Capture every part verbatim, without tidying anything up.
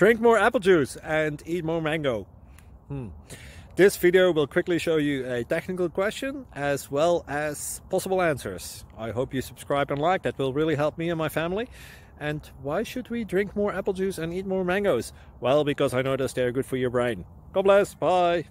Drink more apple juice and eat more mango. Hmm. This video will quickly show you a technical question as well as possible answers. I hope you subscribe and like, that will really help me and my family. And why should we drink more apple juice and eat more mangoes? Well, because I noticed they're good for your brain. God bless, bye!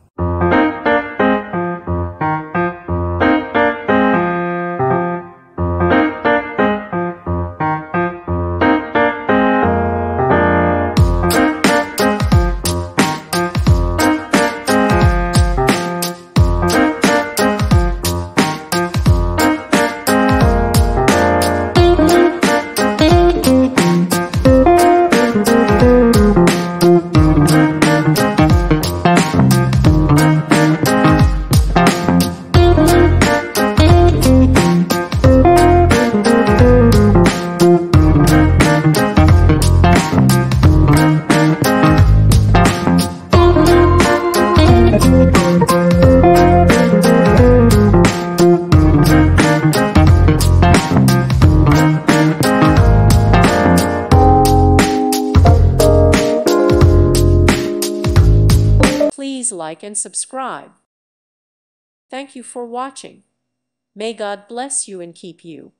Please like and subscribe. Thank you for watching. May God bless you and keep you.